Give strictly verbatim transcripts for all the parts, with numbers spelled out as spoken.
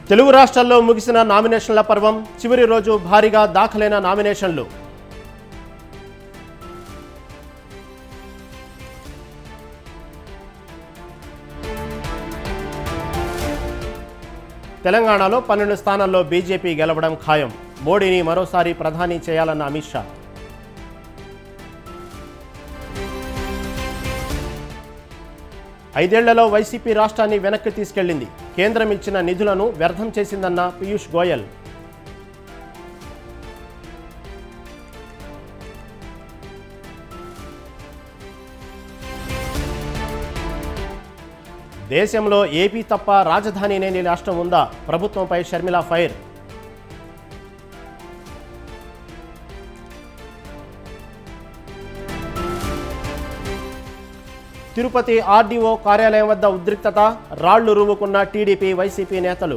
తెలుగు రాష్ట్రాల్లో ముగిసిన నామినేషన్ల పర్వం చివరి రోజు భారీగా దాఖలైన నామినేషన్లు. తెలంగాణలో పన్నెండు స్థానాల్లో బీజేపీ గెలవడం ఖాయం. మోడీని మరోసారి ప్రధాని చేయాలన్న అమిత్ షా. ఐదేళ్లలో వైసీపీ రాష్ట్రాన్ని వెనక్కి తీసుకెళ్లింది. కేంద్రం ఇచ్చిన నిధులను వ్యర్థం చేసిందన్న పీయూష్ గోయల్. దేశంలో ఏపీ తప్ప రాజధాని లేని రాష్ట్రం ఉందా? ప్రభుత్వంపై షర్మిల ఫైర్. తిరుపతి ఆర్డీఓ కార్యాలయం వద్ద ఉద్రిక్తత. రాళ్లు రువ్వుకున్న టీడీపీ వైసీపీ నేతలు.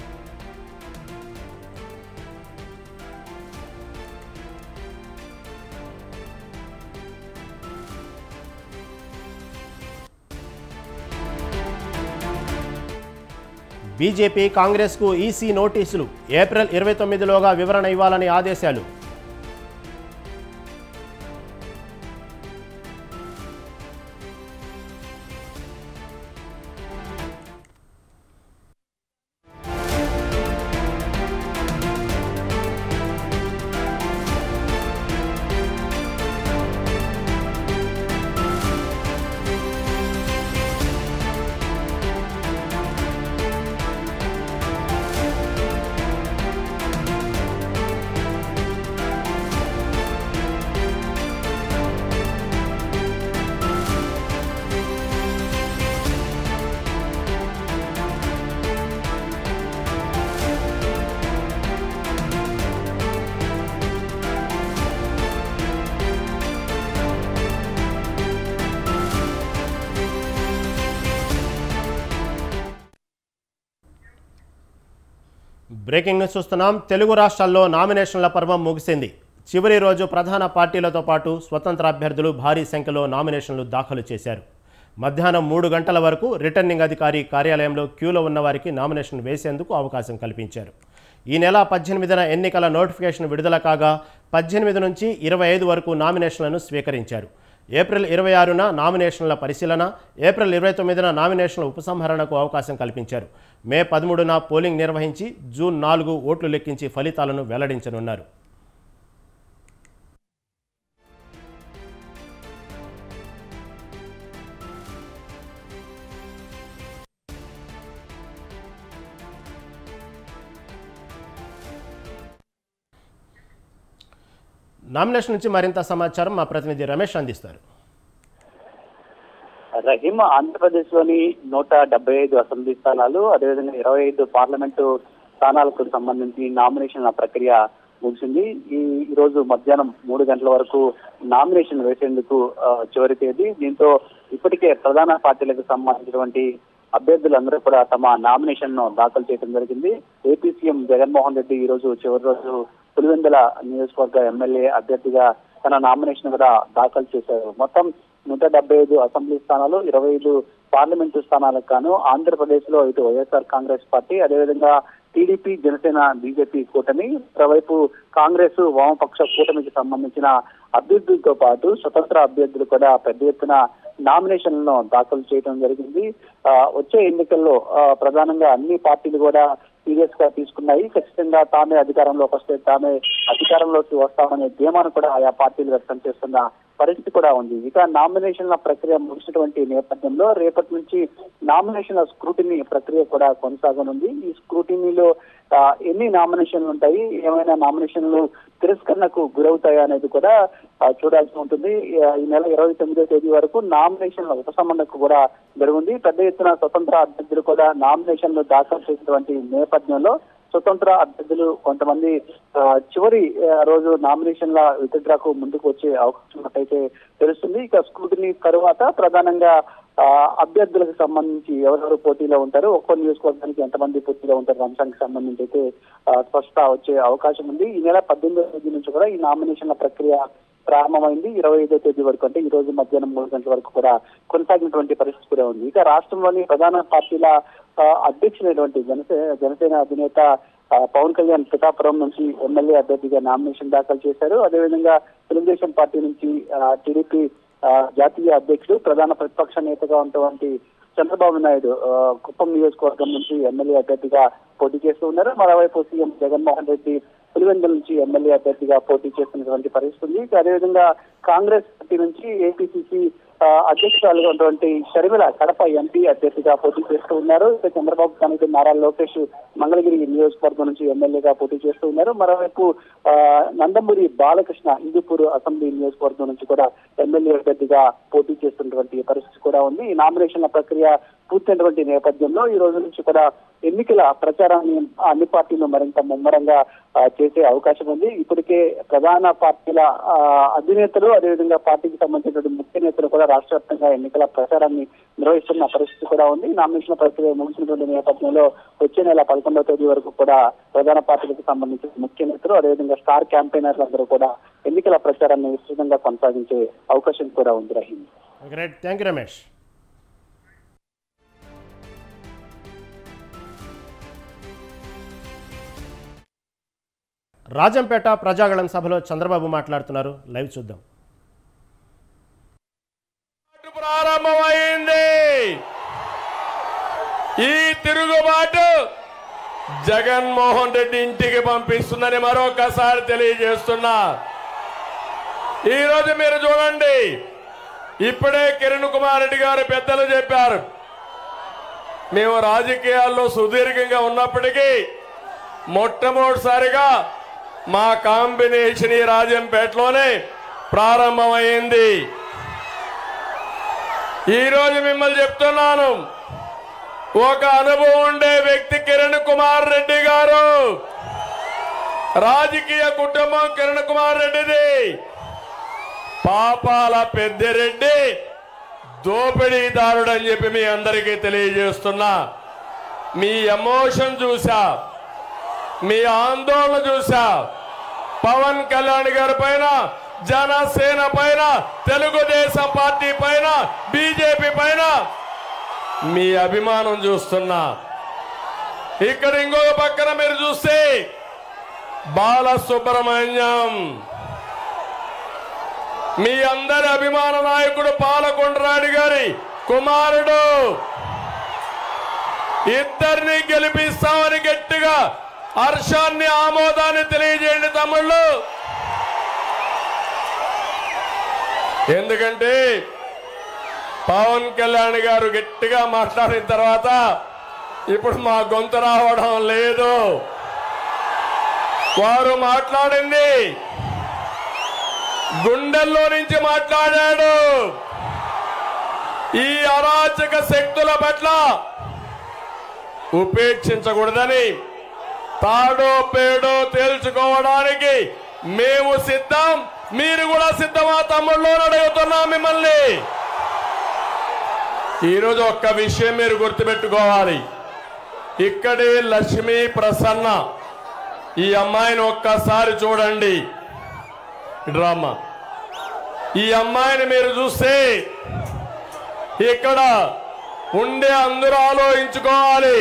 బీజేపీ కాంగ్రెస్కు ఈసీ నోటీసులు. ఏప్రిల్ ఇరవై తొమ్మిదిలోగా వివరణ ఇవ్వాలని ఆదేశాలు. బ్రేకింగ్ న్యూస్ చూస్తున్నాం. తెలుగు రాష్ట్రాల్లో నామినేషన్ల పర్వం ముగిసింది. చివరి రోజు ప్రధాన పార్టీలతో పాటు స్వతంత్ర అభ్యర్థులు భారీ సంఖ్యలో నామినేషన్లు దాఖలు చేశారు. మధ్యాహ్నం మూడు గంటల వరకు రిటర్నింగ్ అధికారి కార్యాలయంలో క్యూలో ఉన్న వారికి నామినేషన్ వేసేందుకు అవకాశం కల్పించారు. ఈ నెల పద్దెనిమిదిన ఎన్నికల నోటిఫికేషన్ విడుదల కాగా పద్దెనిమిది నుంచి ఇరవై ఐదు వరకు నామినేషన్లను స్వీకరించారు. ఏప్రిల్ ఇరవై ఆరున నామినేషన్ల పరిశీలన, ఏప్రిల్ ఇరవై తొమ్మిదిన నామినేషన్ల ఉపసంహరణకు అవకాశం కల్పించారు. మే పదమూడున పోలింగ్ నిర్వహించి జూన్ నాలుగు ఓట్లు లెక్కించి ఫలితాలను వెల్లడించనున్నారు. నామినేషన్ నుంచి మరింత సమాచారం మా ప్రతినిధి రమేష్ అందిస్తారు. రహీం, ఆంధ్రప్రదేశ్లోని నూట డెబ్బై ఐదు అసెంబ్లీ స్థానాలు, అదేవిధంగా ఇరవై ఐదు పార్లమెంటు స్థానాలకు సంబంధించి నామినేషన్ల ప్రక్రియ ముగిసింది. ఈ రోజు మధ్యాహ్నం మూడు గంటల వరకు నామినేషన్ వేసేందుకు చివరి తేదీ. దీంతో ఇప్పటికే ప్రధాన పార్టీలకు సంబంధించినటువంటి అభ్యర్థులందరూ కూడా తమ నామినేషన్ ను దాఖలు చేయడం జరిగింది. ఏపీ సీఎం జగన్మోహన్ రెడ్డి ఈ రోజు చివరి రోజు పులివెందుల నియోజకవర్గ ఎమ్మెల్యే అభ్యర్థిగా తన నామినేషన్ కూడా దాఖలు చేశారు. మొత్తం నూట డెబ్బై ఐదు అసెంబ్లీ స్థానాలు, ఇరవై ఐదు పార్లమెంటు స్థానాలకు గాను ఆంధ్రప్రదేశ్ లో ఇటు వైఎస్ఆర్ కాంగ్రెస్ పార్టీ, అదేవిధంగా టీడీపీ, జనసేన, బీజేపీ కూటమి, మరోవైపు కాంగ్రెస్ వామపక్ష కూటమికి సంబంధించిన అభ్యర్థులతో పాటు స్వతంత్ర అభ్యర్థులు కూడా పెద్ద ఎత్తున నామినేషన్లను దాఖలు చేయడం జరిగింది. వచ్చే ఎన్నికల్లో ప్రధానంగా అన్ని పార్టీలు కూడా సీరియస్ గా తీసుకున్నాయి. ఖచ్చితంగా తామే అధికారంలోకి వస్తే తామే అధికారంలోకి వస్తామనే ధీమాను కూడా ఆయా పార్టీలు వ్యక్తం చేస్తున్న పరిస్థితి కూడా ఉంది. ఇక నామినేషన్ల ప్రక్రియ ముగిసినటువంటి నేపథ్యంలో రేపటి నుంచి నామినేషన్ల స్క్రూటినీ ప్రక్రియ కూడా కొనసాగనుంది. ఈ స్క్రూటినీలో ఎన్ని నామినేషన్లు ఉంటాయి, ఏమైనా నామినేషన్లు తిరస్కరణకు గురవుతాయి అనేది కూడా చూడాల్సి ఉంటుంది. ఈ నెల ఇరవై తొమ్మిదో తేదీ వరకు నామినేషన్ల ఉపసంహరణకు కూడా జరుగుంది. పెద్ద ఎత్తున స్వతంత్ర అభ్యర్థులు కూడా నామినేషన్లు దాఖలు చేసినటువంటి నేపథ్యంలో స్వతంత్ర అభ్యర్థులు కొంతమంది చివరి రోజు నామినేషన్ల విత్డ్రాకు ముందుకు వచ్చే అవకాశం ఉన్నట్టయితే తెలుస్తుంది. ఇక స్క్రూటినీ తరువాత ప్రధానంగా అభ్యర్థులకు సంబంధించి ఎవరెవరు పోటీలో ఉంటారు, ఒక్కో నియోజకవర్గానికి ఎంతమంది పోటీలో ఉంటారు అంశానికి సంబంధించి అయితే స్పష్టత వచ్చే అవకాశం ఉంది. ఈ నెల పద్దెనిమిదో తేదీ నుంచి కూడా ఈ నామినేషన్ల ప్రక్రియ ప్రారంభమైంది. ఇరవై ఐదో తేదీ వరకు అంటే ఈ రోజు మధ్యాహ్నం మూడు గంటల వరకు కూడా కొనసాగినటువంటి పరిస్థితి కూడా ఉంది. ఇక రాష్ట్రంలోని ప్రధాన పార్టీల అధ్యక్షులైనటువంటి జనసేన జనసేన అధినేత పవన్ కళ్యాణ్ పిఠాపురం నుంచి ఎమ్మెల్యే అభ్యర్థిగా నామినేషన్ దాఖలు చేశారు. అదేవిధంగా తెలుగుదేశం పార్టీ నుంచి టీడీపీ జాతీయ అధ్యక్షుడు ప్రధాన ప్రతిపక్ష నేతగా ఉన్నటువంటి చంద్రబాబు నాయుడు కుప్పం నియోజకవర్గం నుంచి ఎమ్మెల్యే అభ్యర్థిగా పోటీ చేస్తూ ఉన్నారు. మరోవైపు సీఎం జగన్మోహన్ రెడ్డి పులివెందుల నుంచి ఎమ్మెల్యే అభ్యర్థిగా పోటీ చేస్తున్నటువంటి పరిస్థితి ఉంది. అదేవిధంగా కాంగ్రెస్ పార్టీ నుంచి ఏపీసీసీ అధ్యక్షురాలుగా ఉన్నటువంటి షర్మిల కడప ఎంపీ అభ్యర్థిగా పోటీ చేస్తూ ఉన్నారు. ఇక చంద్రబాబు తనయుడు నారా లోకేష్ మంగళగిరి నియోజకవర్గం నుంచి ఎమ్మెల్యేగా పోటీ చేస్తూ ఉన్నారు. మరోవైపు నందమూరి బాలకృష్ణ హిందూపూర్ అసెంబ్లీ నియోజకవర్గం నుంచి కూడా ఎమ్మెల్యే అభ్యర్థిగా పోటీ చేస్తున్నటువంటి పరిస్థితి కూడా ఉంది. ఈ నామినేషన్ల ప్రక్రియ పూర్తయినటువంటి నేపథ్యంలో ఈ రోజు నుంచి కూడా ఎన్నికల ప్రచారాన్ని అన్ని పార్టీలు మరింత ముమ్మరంగా చేసే అవకాశం ఉంది. ఇప్పటికే ప్రధాన పార్టీల అధినేతలు అదేవిధంగా పార్టీకి సంబంధించినటువంటి ముఖ్య నేతలు కూడా రాష్ట్ర వ్యాప్తంగా ఎన్నికల ప్రచారాన్ని నిర్వహిస్తున్న పరిస్థితి కూడా ఉంది. నామినేషన్ల ప్రక్రియ ముగిసినటువంటి నేపథ్యంలో వచ్చే నెల పదకొండవ తేదీ వరకు కూడా ప్రధాన పార్టీలకు సంబంధించిన ముఖ్య నేతలు అదేవిధంగా స్టార్ క్యాంపెయినర్లు అందరూ కూడా ఎన్నికల ప్రచారాన్ని విస్తృతంగా కొనసాగించే అవకాశం కూడా ఉంది. Rahim. Great, thank you Ramesh. Rajampet Prajagalam సభలో చంద్రబాబు మాట్లాడుతున్నారు. లైవ్ చూద్దాం. ప్రారంభమైంది ఈ తిరుగుబాటు జగన్మోహన్ రెడ్డి ఇంటికి పంపిస్తుందని మరొకసారి తెలియజేస్తున్నా. ఈరోజు మీరు చూడండి, ఇప్పుడే కిరణ్ కుమార్ రెడ్డి గారు పెద్దలు చెప్పారు, మేము రాజకీయాల్లో సుదీర్ఘంగా ఉన్నప్పటికీ మొట్టమొదటిసారిగా మా కాంబినేషన్ ఈ రాజంపేటలోనే ప్రారంభమైంది. ఈరోజు మిమ్మల్ని చెప్తున్నాను, ఒక అనుభవం ఉండే వ్యక్తి కిరణ్ కుమార్ రెడ్డి గారు. రాజకీయ కుటుంబం కిరణ్ కుమార్ రెడ్డిది. పాపాల పెద్దిరెడ్డి దోపిడీదారుడు అని చెప్పి మీ అందరికీ తెలియజేస్తున్నా. మీ ఎమోషన్ చూసా, మీ ఆందోళన చూసా. పవన్ కళ్యాణ్ గారి పైన, జనసేన పైన, తెలుగుదేశం పార్టీ పైన, బీజేపీ పైన మీ అభిమానం చూస్తున్నా. ఇక్కడ ఇంకొక పక్కన మీరు చూస్తే బాలసుబ్రహ్మణ్యం, మీ అందరి అభిమాన నాయకుడు పాలకొండరాయుడు గారి కుమారుడు. ఇద్దరిని గెలిపిస్తామని గట్టిగా హర్షాన్ని, ఆమోదాన్ని తెలియజేయండి తమ్ముళ్ళు. ఎందుకంటే పవన్ కళ్యాణ్ గారు గట్టిగా మాట్లాడిన తర్వాత ఇప్పుడు మా గొంతు రావడం లేదు. వారు మాట్లాడింది గుండెల్లో నుంచి మాట్లాడాడు. ఈ అరాచక శక్తుల పట్ల ఉపేక్షించకూడదని, తాడో పేడో తేల్చుకోవడానికి మేము సిద్ధం, మీరు కూడా సిద్ధమా తమ్ముళ్ళు అడుగుతున్నాం మిమ్మల్ని. ఈరోజు ఒక్క విషయం మీరు గుర్తుపెట్టుకోవాలి, ఇక్కడే లక్ష్మీ ప్రసన్న, ఈ అమ్మాయిని ఒక్కసారి చూడండి డ్రామా. ఈ అమ్మాయిని మీరు చూస్తే ఇక్కడ ఉండే అందరూ ఆలోచించుకోవాలి.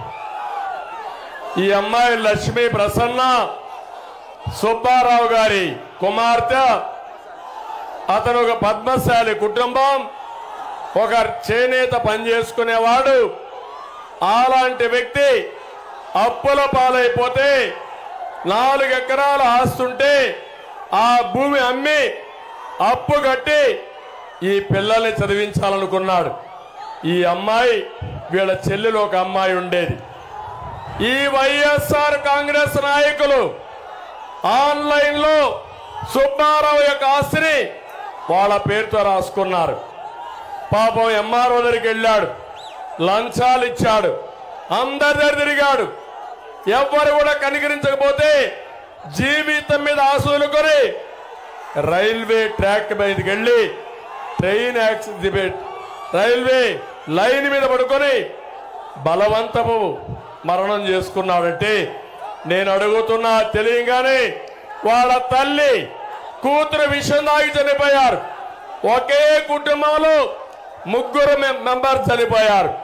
ఈ అమ్మాయి లక్ష్మీ ప్రసన్న సుబ్బారావు గారి కుమార్తె. అతను ఒక పద్మశాలి కుటుంబం, ఒక చేనేత పనిచేసుకునేవాడు. అలాంటి వ్యక్తి అప్పుల పాలైపోతే నాలుగు ఎకరాల ఆస్తుంటే ఆ భూమి అమ్మి అప్పు కట్టి ఈ పిల్లల్ని చదివించాలనుకున్నాడు. ఈ అమ్మాయి వీళ్ళ చెల్లెలు ఒక అమ్మాయి ఉండేది. ఈ వైఎస్ఆర్ కాంగ్రెస్ నాయకులు ఆన్లైన్ లో సుబ్బారావు యొక్క ఆస్తిని వాళ్ళ పేరుతో రాసుకున్నారు. పాపం ఎంఆర్ఓ దగ్గరికి వెళ్ళాడు, లంచాలు ఇచ్చాడు, అందరి దగ్గర తిరిగాడు. ఎవ్వరు కూడా కనికరించకపోతే జీవితం మీద ఆశలుకొని రైల్వే ట్రాక్ మీదకి వెళ్ళి ట్రైన్ యాక్సిడెంట్ రైల్వే లైన్ మీద పడుకొని బలవంతపు మరణం చేసుకున్నాడంటే నేను అడుగుతున్నా, తెలియగానే వాళ్ళ తల్లి కూతురు విషయం తాగి చనిపోయారు. ఒకే కుటుంబంలో ముగ్గురు మెంబర్ చనిపోయారు.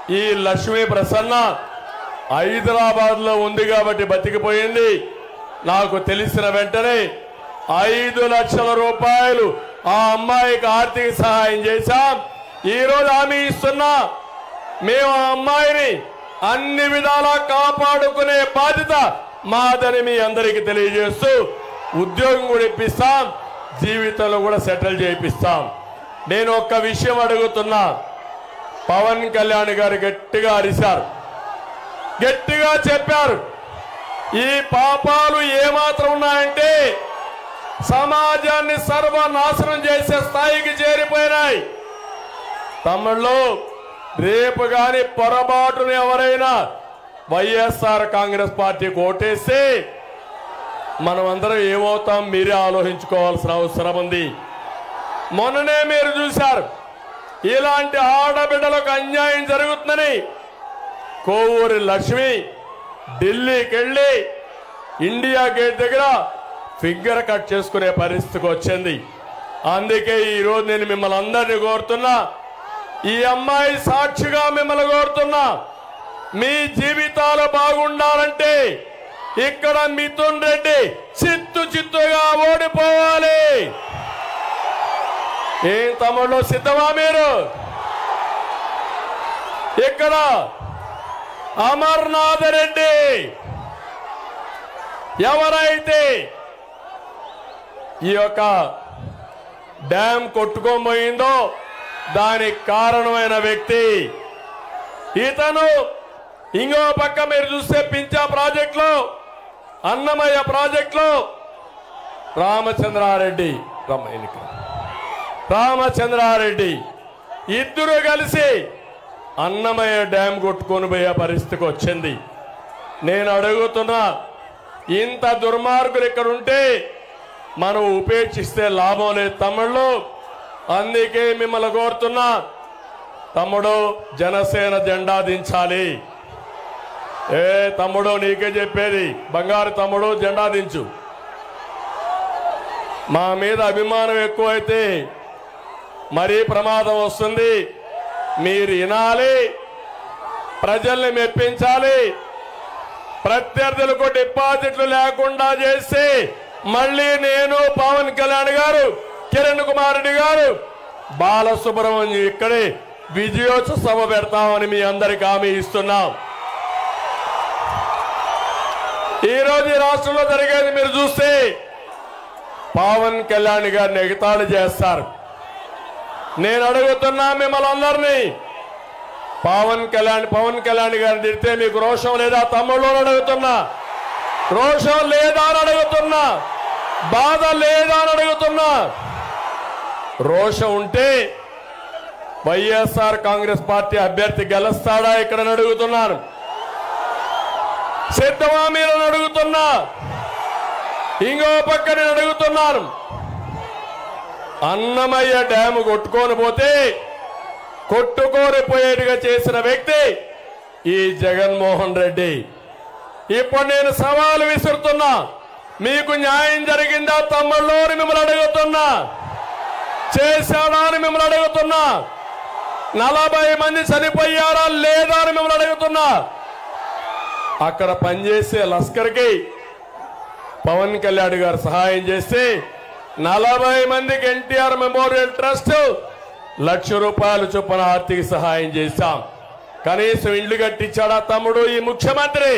ఈ లక్ష్మీ ప్రసన్న హైదరాబాద్ లో ఉంది కాబట్టి బతికిపోయింది. నాకు తెలిసిన వెంటనే ఐదు లక్షల రూపాయలు ఆ అమ్మాయికి ఆర్థిక సహాయం చేశాం. ఈ రోజు హామీ ఇస్తున్నా, మేము ఆ అమ్మాయిని అన్ని విధాలా కాపాడుకునే బాధ్యత మాదని మీ అందరికీ తెలియజేస్తూ ఉద్యోగం కూడా ఇప్పిస్తాం, జీవితంలో కూడా సెటిల్ చేయిస్తాం. నేను ఒక్క విషయం అడుగుతున్నా, పవన్ కళ్యాణ్ గారు గట్టిగా అరిశారు, గట్టిగా చెప్పారు, ఈ పాపాలు ఏమాత్రం ఉన్నాయంటే సమాజాన్ని సర్వనాశనం చేసే స్థాయికి చేరిపోయినాయి. తమిళ్లో రేపు గాని పొరపాటును ఎవరైనా వైఎస్ఆర్ కాంగ్రెస్ పార్టీకి ఓటేస్తే మనం అందరం ఏమవుతాం మీరే ఆలోచించుకోవాల్సిన అవసరం ఉంది. మొన్ననే మీరు చూశారు, ఇలాంటి ఆడబిడ్డలకు అన్యాయం జరుగుతుందని కోవూరి లక్ష్మి ఢిల్లీకి వెళ్ళి ఇండియా గేట్ దగ్గర ఫిగర్ కట్ చేసుకునే పరిస్థితికి వచ్చింది. అందుకే ఈరోజు నేను మిమ్మల్ని అందరినీ కోరుతున్నా, ఈ అమ్మాయి సాక్షిగా మిమ్మల్ని కోరుతున్నా, మీ జీవితాలు బాగుండాలంటే ఇక్కడ మిథున్ రెడ్డి చిత్తు చిత్తుగా ఓడిపోవాలి. ఏం తమ్ముళ్ళు సిద్ధమా మీరు? ఇక్కడ అమర్నాథ్ రెడ్డి ఎవరైతే ఈ యొక్క డ్యామ్ కొట్టుకోబోయిందో దానికి కారణమైన వ్యక్తి ఇతను. ఇంకో పక్క మీరు చూస్తే పించా ప్రాజెక్ట్ లో, అన్నమయ్య ప్రాజెక్ట్ లో రామచంద్రారెడ్డి రామచంద్రారెడ్డి ఇద్దరు కలిసి అన్నమయ్య డ్యామ్ కొట్టుకొని పోయే పరిస్థితికి వచ్చింది. నేను అడుగుతున్నా, ఇంత దుర్మార్గులు ఇక్కడ ఉంటే మనం ఉపేక్షిస్తే లాభం లేదు తమ్ముళ్ళు. అందుకే మిమ్మల్ని కోరుతున్నా, తమ్ముడు జనసేన జెండా దించాలి. ఏ తమ్ముడు నీకే చెప్పేది, బంగారు తమ్ముడు జెండా దించు. మా మీద అభిమానం ఎక్కువైతే మరీ ప్రమాదం వస్తుంది. మీరు వినాలి, ప్రజల్ని మెప్పించాలి. ప్రత్యర్థులకు డిపాజిట్లు లేకుండా చేసి మళ్ళీ నేను, పవన్ కళ్యాణ్ గారు, కిరణ్ కుమార్ రెడ్డి గారు, బాలసుబ్రహ్మణ్యం ఇక్కడే విజయోత్సవ పెడతామని మీ అందరికి హామీ ఇస్తున్నాం. ఈ రోజు ఈ రాష్ట్రంలో జరిగేది మీరు చూస్తే పవన్ కళ్యాణ్ గారిని ఎగతాళి చేస్తారు. నేను అడుగుతున్నా మిమ్మల్ని అందరినీ, పవన్ కళ్యాణ్ పవన్ కళ్యాణ్ గారిని తిడితే మీకు రోషం లేదా తమ్ముళ్ళు అడుగుతున్నా, రోషం లేదా అని అడుగుతున్నా, బాధ లేదా అని అడుగుతున్నా. రోషం ఉంటే వైఎస్ఆర్ కాంగ్రెస్ పార్టీ అభ్యర్థి గెలుస్తాడా ఇక్కడ అడుగుతున్నాను. సిద్ధమా మీరు అడుగుతున్నా. ఇంకో పక్క నేను అడుగుతున్నాను, అన్నమయ్య డ్యాము కొట్టుకొని పోతే కొట్టుకొని పోయేట్టుగా చేసిన వ్యక్తి ఈ జగన్మోహన్ రెడ్డి. ఇప్పుడు నేను సవాలు విసురుతున్నా, మీకు న్యాయం జరిగిందా తమ్ముళ్ళు అని మిమ్మల్ని అడుగుతున్నా, చేశాడా అని మిమ్మల్ని అడుగుతున్నా, నలభై మంది చనిపోయారా లేదా అని మిమ్మల్ని అడుగుతున్నా. అక్కడ పనిచేసే లస్కర్కి పవన్ కళ్యాణ్ గారు సహాయం చేస్తే నలభై మందికి ఎన్టీఆర్ మెమోరియల్ ట్రస్ట్ లక్ష రూపాయల చొప్పున ఆర్థిక సహాయం చేశాం. కనీసం ఇళ్లు కట్టించాడా తమ్ముడు ఈ ముఖ్యమంత్రి?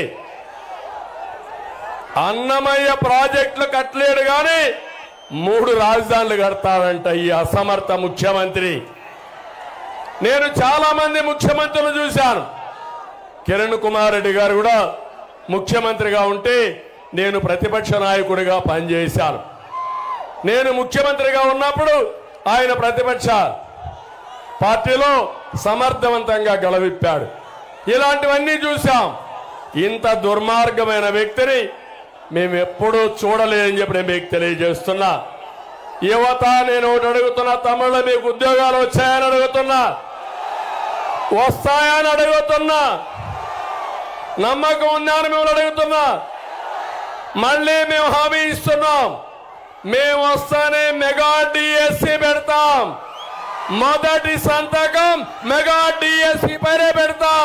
అన్నమయ్య ప్రాజెక్టులు కట్టలేడు కానీ మూడు రాజధానులు కడతాడంట ఈ అసమర్థ ముఖ్యమంత్రి. నేను చాలా మంది ముఖ్యమంత్రులు చూశాను. కిరణ్ కుమార్ రెడ్డి గారు కూడా ముఖ్యమంత్రిగా ఉంటే నేను ప్రతిపక్ష నాయకుడిగా పనిచేశాను. నేను ముఖ్యమంత్రిగా ఉన్నప్పుడు ఆయన ప్రతిపక్ష పార్టీలో సమర్థవంతంగా గళవిప్పాడు. ఇలాంటివన్నీ చూశాం. ఇంత దుర్మార్గమైన వ్యక్తిని మేము ఎప్పుడూ చూడలేదని చెప్పి నేను మీకు తెలియజేస్తున్నా. యువత నేను ఒకటి అడుగుతున్నా, తమిళ మీకు ఉద్యోగాలు వచ్చాయని అడుగుతున్నా, వస్తాయని అడుగుతున్నా, నమ్మకం ఉందా అని మిమ్మల్ని అడుగుతున్నా. మళ్ళీ మేము హామీ ఇస్తున్నాం, మేము వస్తానే మెగా డిఎస్సి పెడతాం. మొదటి సంతకం మెగా డిఎస్సి పైనే పెడతాం.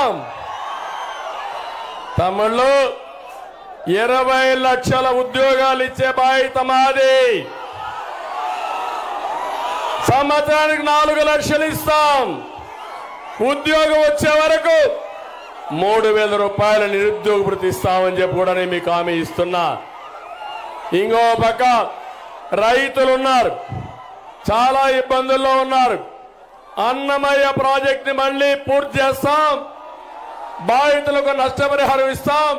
తమ్ముళ్ళు ఇరవై లక్షల ఉద్యోగాలు ఇచ్చే బాధ్యత మాది. సంవత్సరానికి నాలుగు లక్షలు ఇస్తాం. ఉద్యోగం వచ్చే వరకు మూడు వేల రూపాయల నిరుద్యోగ భృతి ఇస్తామని చెప్పి కూడా నేను మీకు హామీ ఇస్తున్నా. ఇంకో పక్క రైతులు ఉన్నారు, చాలా ఇబ్బందుల్లో ఉన్నారు. అన్నమయ్య ప్రాజెక్ట్ ని మళ్ళీ పూర్తి చేస్తాం. బాధితులకు నష్టపరిహారం ఇస్తాం.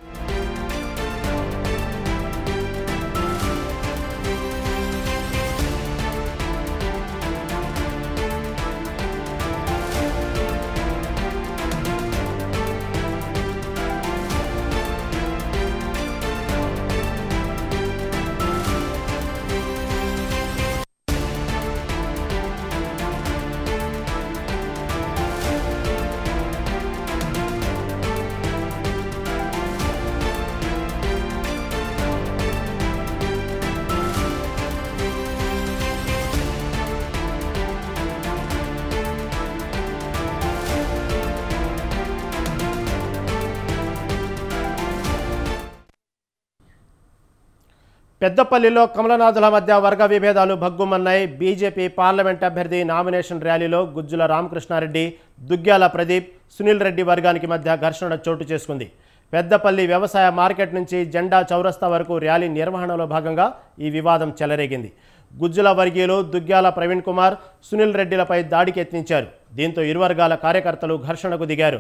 పెద్దపల్లిలో కమలనాథుల మధ్య వర్గ విభేదాలు భగ్గుమన్నాయి. బీజేపీ పార్లమెంట్ అభ్యర్థి నామినేషన్ ర్యాలీలో గుజ్జుల రామకృష్ణారెడ్డి, దుగ్గ్యాల ప్రదీప్, సునీల్ రెడ్డి వర్గానికి మధ్య ఘర్షణ చోటు చేసుకుంది. పెద్దపల్లి వ్యవసాయ మార్కెట్ నుంచి జెండా చౌరస్తా వరకు ర్యాలీ నిర్వహణలో భాగంగా ఈ వివాదం చెలరేగింది. గుజ్జుల వర్గీయులు దుగ్గ్యాల ప్రవీణ్ కుమార్, సునీల్ రెడ్డిలపై దాడికి యత్నించారు. దీంతో ఇరు వర్గాల కార్యకర్తలు ఘర్షణకు దిగారు.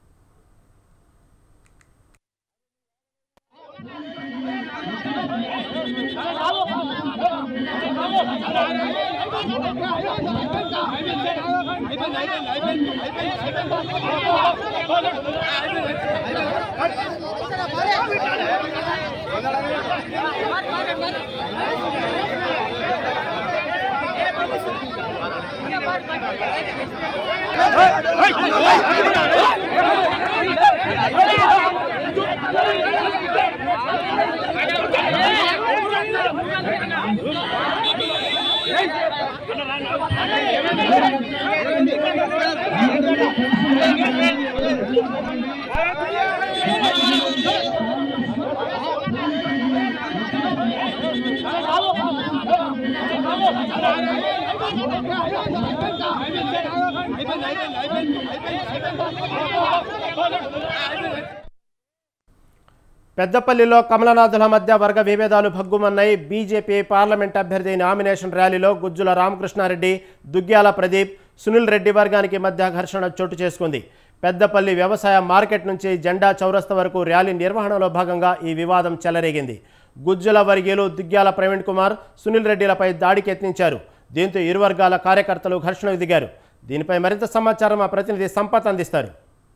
పెద్దపల్లిలో కమలనాథుల మధ్య వర్గ విభేదాలు భగ్గుమన్నాయి. బీజేపీ పార్లమెంట్ అభ్యర్థి నామినేషన్ ర్యాలీలో గుజ్జుల రామకృష్ణారెడ్డి, దుగ్గ్యాల ప్రదీప్, సునీల్ రెడ్డి వర్గానికి మధ్య ఘర్షణ చోటు చేసుకుంది. పెద్దపల్లి వ్యవసాయ మార్కెట్ నుంచి జెండా చౌరస్తా వరకు ర్యాలీ నిర్వహణలో భాగంగా ఈ వివాదం చెలరేగింది. గుజ్జుల వర్గీయులు దుగ్గ్యాల ప్రవీణ్ కుమార్, సునీల్ రెడ్డిలపై దాడికి యత్నించారు. దీంతో ఇరు వర్గాల కార్యకర్తలు ఘర్షణకు దిగారు. దీనిపై మరింత సమాచారం మా ప్రతినిధి సంపత్ అందిస్తారు.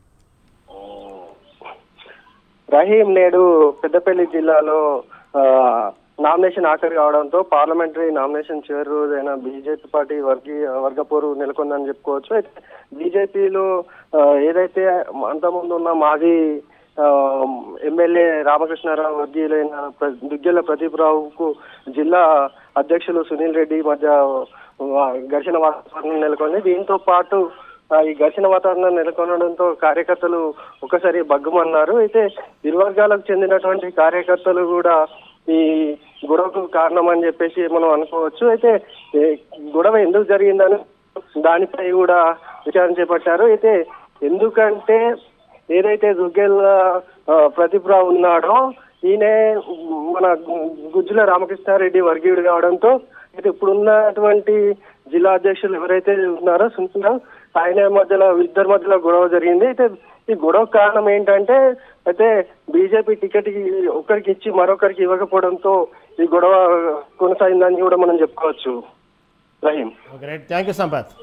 రహీం నేడు పెద్దపల్లి జిల్లాలో నామినేషన్ ఆఖరి కావడంతో పార్లమెంటరీ నామినేషన్ చివరి రోజైన బీజేపీ పార్టీ వర్గీయ వర్గపోరు నెలకొందని చెప్పుకోవచ్చు. అయితే బీజేపీలో ఏదైతే అంతకుముందు ఉన్న మాజీ ఎమ్మెల్యే రామకృష్ణారావు వర్గీయులైన దుగ్గ్యాల ప్రదీప్ రావుకు జిల్లా అధ్యక్షులు సునీల్ రెడ్డి మధ్య ఘర్షణ వాతావరణం నెలకొంది. దీంతో పాటు ఈ ఘర్షణ వాతావరణం నెలకొనడంతో కార్యకర్తలు ఒకసారి బగ్గుమన్నారు. అయితే ఇరు వర్గాలకు చెందినటువంటి కార్యకర్తలు కూడా ఈ గొడవకు కారణం అని చెప్పేసి మనం అనుకోవచ్చు. అయితే గొడవ ఎందుకు జరిగిందని దానిపై కూడా విచారణ చేపట్టారు. అయితే ఎందుకంటే ఏదైతే దుగ్గ్యాల ప్రదీప్ రావు ఉన్నాడో ఈయన మన గుజ్జుల రామకృష్ణారెడ్డి వర్గీయుడు కావడంతో అయితే ఇప్పుడు ఉన్నటువంటి జిల్లా అధ్యక్షులు ఎవరైతే ఉన్నారో సునీల్ ఆయన మధ్యలో ఇద్దరి మధ్యలో గొడవ జరిగింది. అయితే ఈ గొడవ కారణం ఏంటంటే అయితే బీజేపీ టికెట్ ఒకరికి ఇచ్చి మరొకరికి ఇవ్వకపోవడంతో ఈ గొడవ కొనసాగిందని కూడా మనం చెప్పుకోవచ్చు. Rahim, thank you Sampath.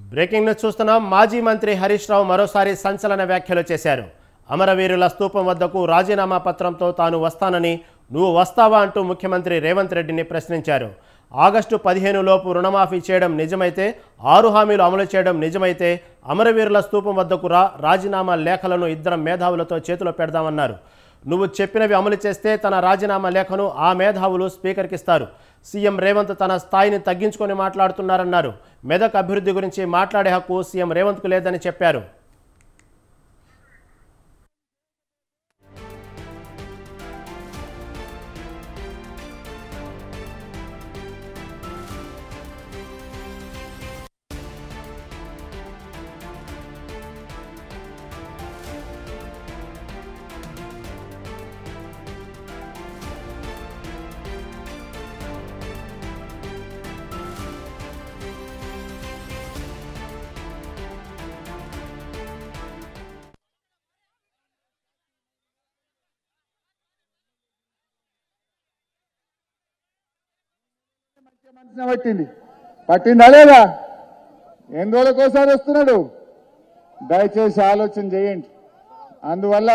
Breaking news చూస్తున్నాం. మాజీ మంత్రి హరీష్ రావు మరోసారి సంచలన వ్యాఖ్యలు చేశారు. అమరవీరుల స్తూపం వద్దకు రాజీనామా పత్రంతో తాను వస్తానని, నువ్వు వస్తావా అంటూ ముఖ్యమంత్రి రేవంత్ రెడ్డిని ప్రశ్నించారు. ఆగస్టు పదిహేను లోపు రుణమాఫీ చేయడం నిజమైతే, ఆరు హామీలు అమలు చేయడం నిజమైతే అమరవీరుల స్తూపం వద్దకు రా, రాజీనామా లేఖలను ఇద్దరం మేధావులతో చేతిలో పెడదామన్నారు. నువ్వు చెప్పినవి అమలు చేస్తే తన రాజీనామా లేఖను ఆ మేధావులు స్పీకర్కి ఇస్తారు. సీఎం రేవంత్ తన స్థాయిని తగ్గించుకొని మాట్లాడుతున్నారన్నారు. మెదక్ అభివృద్ధి గురించి మాట్లాడే హక్కు సీఎం రేవంత్కు లేదని చెప్పారు. మనసున పట్టింది పట్టిందా లేదా? ఎన్ని రోజులకోసారి వస్తున్నాడు? దయచేసి ఆలోచన చేయండి. అందువల్ల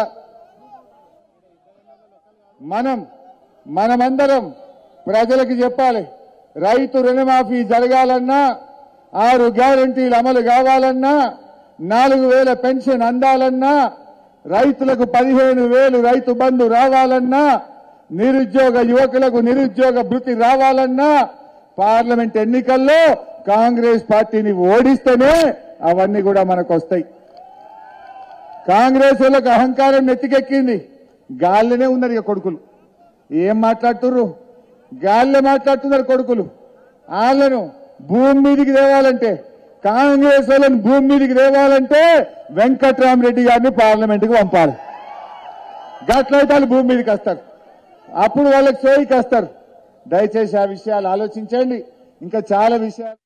మనం మనమందరం ప్రజలకు చెప్పాలి. రైతు రుణమాఫీ జరగాలన్నా, ఆరు గ్యారంటీలు అమలు కావాలన్నా, నాలుగు వేల పెన్షన్ అందాలన్నా, రైతులకు పదిహేను వేలు రైతు బంధు రావాలన్నా, నిరుద్యోగ యువకులకు నిరుద్యోగ భృతి రావాలన్నా, పార్లమెంట్ ఎన్నికల్లో కాంగ్రెస్ పార్టీని ఓడిస్తేనే అవన్నీ కూడా మనకు వస్తాయి. కాంగ్రెస్ వాళ్ళకు అహంకారం నెత్తికెక్కింది. గాలిలోనే ఉన్నారు ఇక కొడుకులు. ఏం మాట్లాడుతుర్రు? గాలిలో మాట్లాడుతున్నారు కొడుకులు. వాళ్ళను భూమి మీదికి తేవాలంటే, కాంగ్రెస్ వాళ్ళని భూమి మీదికి తేవాలంటే వెంకట్రామరెడ్డి గారిని పార్లమెంట్కి పంపాలి. గట్లయితే వాళ్ళు భూమి మీదకి వస్తారు. అప్పుడు వాళ్ళకి సోయికి వస్తారు. దయచేసి ఆ విషయాలు ఆలోచించండి. ఇంకా చాలా విషయాలు.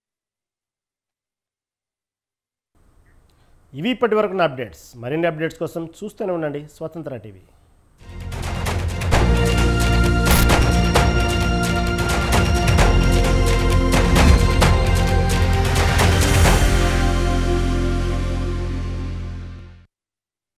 ఇవి ఇప్పటి వరకు అప్డేట్స్. మరిన్ని అప్డేట్స్ కోసం చూస్తూనే ఉండండి స్వతంత్ర టీవీ.